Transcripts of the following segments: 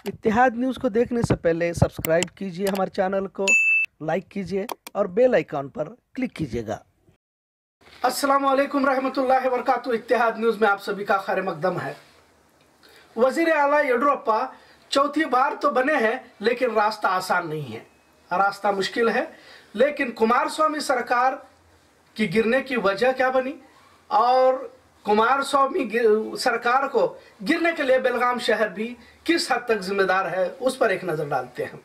इत्तेहाद news को देखने से पहले सब्सक्राइब कीजिए हमारे चैनल को, लाइक कीजिए और बेल आइकॉन पर क्लिक कीजिएगा। अस्सलाम वालेकुम रहमतुल्लाहि व बरकातुहू। इत्तेहाद न्यूज़ में आप सभी का खैर मकदम है। वजीर आला येडियुरप्पा चौथी बार तो बने हैं, लेकिन रास्ता आसान नहीं है, रास्ता मुश्किल है। लेकिन कुमारस्वामी सरकार की गिरने की वजह क्या बनी और कुमारस्वामी सरकार को गिरने के लिए बेलगाम शहर भी किस हद तक जिम्मेदार है, उस पर एक नजर डालते हैं।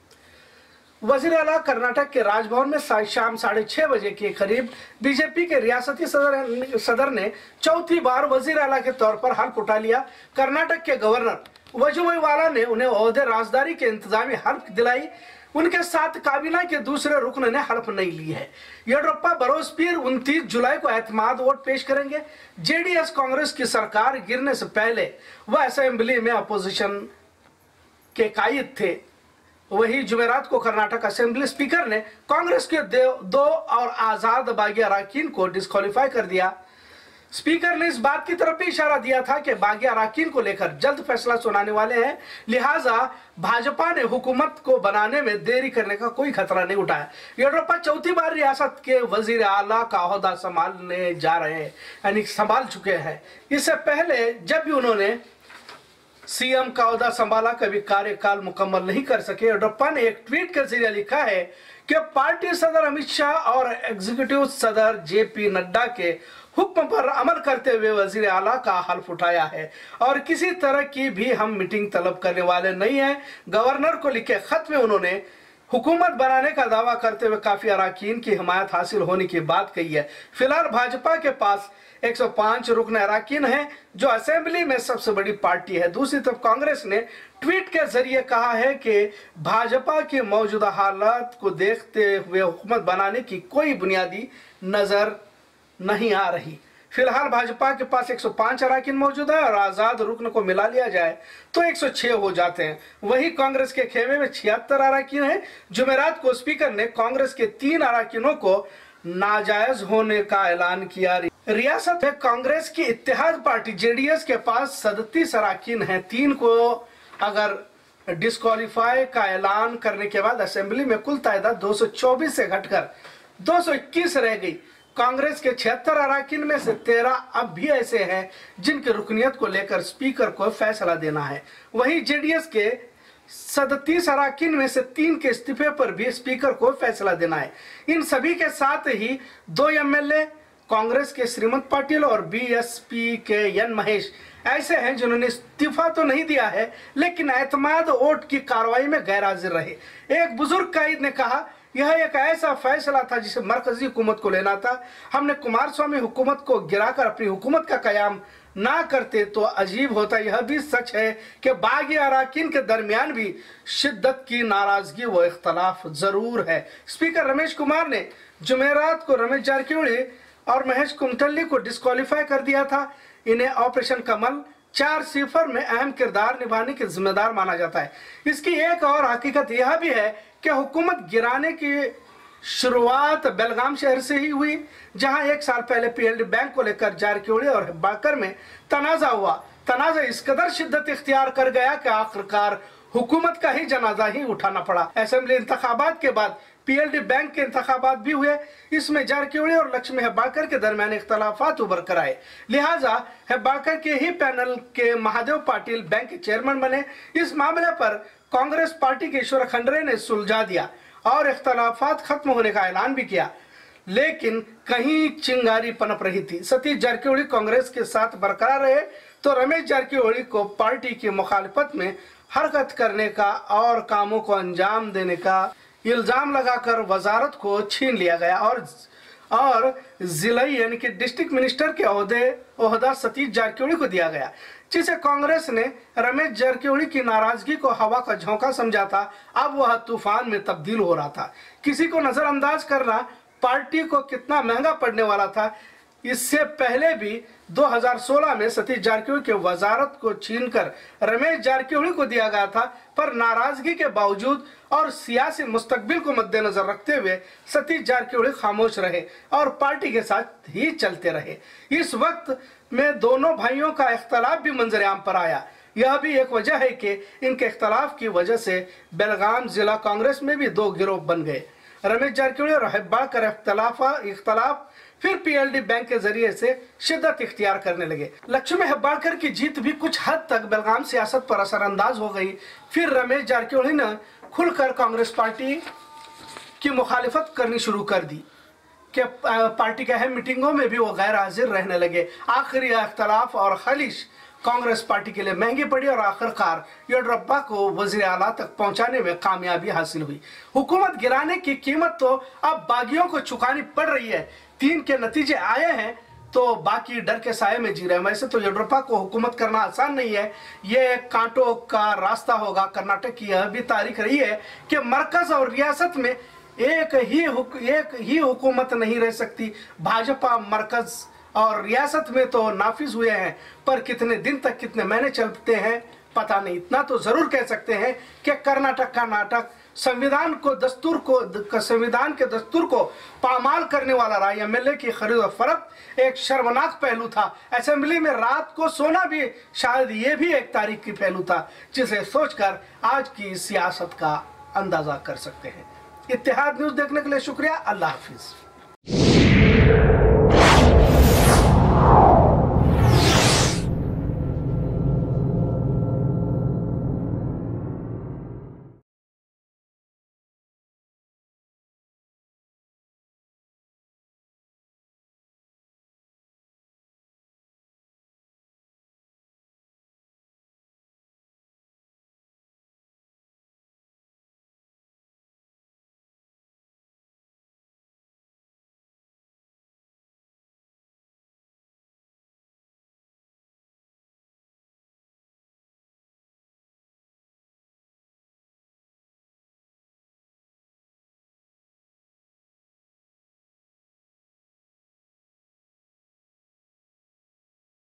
वजीर आला कर्नाटक के राजभवन में शाम 6:30 बजे के करीब बीजेपी के रियासती सदर ने चौथी बार वजीर आला के तौर पर हल्फ उठा लिया। कर्नाटक के गवर्नर वजुभाई ने उन्हें ओहदे राजदारी के इंतजामी हल्फ दिलाई। उनके साथ काबीना के दूसरे रुकन ने हल्फ नहीं ली है। येडियुरप्पा बरोज पीर 29 जुलाई को एतमाद वोट पेश करेंगे। जेडीएस कांग्रेस की सरकार गिरने से पहले वह असेंबली में अपोजिशन के कायद थे। वही जुमेरात को कर्नाटक असेंबली स्पीकर ने कांग्रेस के दो और आजाद बागी अराकीन को डिस्क्वालीफाई कर दिया। स्पीकर ने इस बात की तरफ भी इशारा दिया था कि बागी अराकीन को लेकर जल्द फैसला सुनाने वाले हैं, लिहाजा भाजपा ने हुकूमत को बनाने में देरी करने का कोई खतरा नहीं उठाया। येडियुरप्पा चौथी बार रियासत के वजीर आला का ओहदा संभालने जा रहे हैं, यानी संभाल चुके हैं। इससे पहले जब भी उन्होंने सीएम का ओहदा संभाला, कभी कार्यकाल मुकम्मल नहीं कर सके। येडियुरप्पा ने एक ट्वीट के जरिए लिखा है कि पार्टी सदर अमित शाह और एग्जीक्यूटिव सदर जेपी नड्डा के हुक्म पर अमल करते हुए वजीर आला का हल्फ उठाया है और किसी तरह की भी हम मीटिंग तलब करने वाले नहीं हैं। गवर्नर को लिखे खत में उन्होंने हुकूमत बनाने का दावा करते हुए काफी अराकीन की हिमायत हासिल होने की बात कही है। फिलहाल भाजपा के पास 105 रुकन अराकीन हैं, जो असेंबली में सबसे बड़ी पार्टी है। दूसरी तरफ कांग्रेस ने ट्वीट के जरिए कहा है कि भाजपा की मौजूदा हालात को देखते हुए हुकूमत बनाने की कोई बुनियादी नजर नहीं आ रही। फिलहाल भाजपा के पास 105 अराकीन मौजूद है और आजाद रुकन को मिला लिया जाए तो 106 हो जाते हैं। वही कांग्रेस के खेमे में 76 अराकीन हैं। जुमेरात को स्पीकर ने कांग्रेस के 3 अराकीनों को नाजायज होने का ऐलान किया। रियासत में कांग्रेस की इत्तेहाद पार्टी जेडीएस के पास 37 अराकीन हैं। 3 को अगर डिस्क्वालीफाई का ऐलान करने के बाद असेंबली में कुल तादाद 224 से घटकर 221 रह गई। कांग्रेस के 76 अराकीन में से 13 अब भी ऐसे हैं जिनकी रुकनियत को लेकर स्पीकर को फैसला देना है। वहीं जेडीएस के 37 अराकीन में से 3 के इस्तीफे पर भी स्पीकर को फैसला देना है। इन सभी के साथ ही 2 एमएलए कांग्रेस के श्रीमंत पाटिल और बीएसपी के एन महेश ऐसे हैं जिन्होंने इस्तीफा तो नहीं दिया है, लेकिन एतमाद वोट की कार्रवाई में गैर हाजिर रहे। एक बुजुर्ग कायद ने कहा, यह एक ऐसा फैसला था जिसे मरकजी हुकूमत को लेना था। हमने कुमारस्वामी हुकूमत को गिराकर अपनी हुकूमत का कयाम ना करते तो अजीब होता। यह भी सच है कि बागी अराकीन के दरमियान भी शिद्दत की नाराजगी व इख्तलाफ जरूर है। स्पीकर रमेश कुमार ने जुमेरात को रमेश जारकिहोली और महेश कुमठल्ली को डिस्क्वालीफाई कर दिया था। इन्हें ऑपरेशन कमल 4-0 में अहम किरदार निभाने के जिम्मेदार माना जाता है। इसकी एक और हकीकत यह भी है कि हुकूमत गिराने की शुरुआत बेलगाम शहर से ही हुई, जहां 1 साल पहले पीएलडी बैंक को लेकर जारकिहोली और हेब्बाकर में तनाजा हुआ। तनाजा इस कदर शिद्दत इख्तियार कर गया कि आखिरकार हुकूमत का ही जनाजा ही उठाना पड़ा। असेंबली इंतखाबात के बाद पीएलडी बैंक के इंतखाबात भी हुए। इसमें जारकिहोली और लक्ष्मी हेब्बाकर के दरमियान इख्तलाफात उभर कर आए, लिहाजा हेब्बाकर के ही पैनल के महादेव पाटिल बैंक के चेयरमैन बने। इस मामले पर कांग्रेस पार्टी के ईश्वर खंडरे ने सुलझा दिया और इख्तलाफात खत्म होने का ऐलान भी किया, लेकिन कहीं चिंगारी पनप रही थी। सतीश जारकिहोली कांग्रेस के साथ बरकरार रहे तो रमेश जारकिहोली को पार्टी की मुखालिफत में हरकत करने का और कामों को अंजाम देने का इल्जाम लगाकर वजारत को छीन लिया गया और जिलाई यानी कि डिस्ट्रिक्ट मिनिस्टर के ओहदा सतीश जारकिहोली को दिया गया, जिसे कांग्रेस ने रमेश जारकिहोली की नाराजगी को हवा का झोंका समझा था। अब वह तूफान में तब्दील हो रहा था। किसी को नजरअंदाज करना पार्टी को कितना महंगा पड़ने वाला था। इससे पहले भी 2016 में सतीश जारकिहोली के वजारत को छीनकर रमेश जारकिहोली को दिया गया था, पर नाराजगी के बावजूद और सियासी मुस्तकबिल को मद्देनजर रखते हुए सतीश जारकिहोली खामोश रहे और पार्टी के साथ ही चलते रहे। इस वक्त में दोनों भाइयों का इख्तलाफ भी मंजर आम पर आया। यह भी एक वजह है कि इनके इख्तलाफ की वजह से बेलगाम जिला कांग्रेस में भी दो गिरोह बन गए। रमेश जारकिहोली और हेब्बाळकर इख्तलाफ फिर पीएलडी बैंक के जरिए से शिद्दत इख्तियार करने लगे। लक्ष्मी हेब्बाळकर की जीत भी कुछ हद तक बेलगाम सियासत पर असरअंदाज हो गई। फिर रमेश जारकिहोली ने खुलकर कांग्रेस पार्टी की मुखालिफत करनी शुरू कर दी कि पार्टी के अहम मीटिंगों में भी वो गैर हाजिर रहने लगे। आखिर यह इख्तलाफ और खलिश कांग्रेस पार्टी के लिए महंगी पड़ी और आखिरकार येडियुरप्पा को वजीर आला तक पहुंचाने में कामयाबी हासिल हुई। हुकूमत गिराने की कीमत तो अब बागियों को चुकानी पड़ रही है। 3 के नतीजे आए हैं तो बाकी डर के साए में जी रहे हैं। वैसे तो येडियुरप्पा को हुकूमत करना आसान नहीं है, ये कांटों का रास्ता होगा। कर्नाटक की यह भी तारीख रही है कि मरकज और रियासत में एक ही हुकूमत नहीं रह सकती। भाजपा मरकज और रियासत में तो नाफिज हुए हैं, पर कितने दिन तक, कितने महीने चलते हैं पता नहीं। इतना तो जरूर कह सकते हैं कि कर्नाटक का नाटक संविधान के दस्तूर को पामाल करने वाला रहा। एमएलए की खरीद और फरोख्त एक शर्मनाक पहलू था। असेंबली में रात को सोना भी शायद ये भी एक तारीख की पहलू था, जिसे सोचकर आज की सियासत का अंदाजा कर सकते हैं। इत्तेहाद न्यूज देखने के लिए शुक्रिया। अल्लाह हाफिज।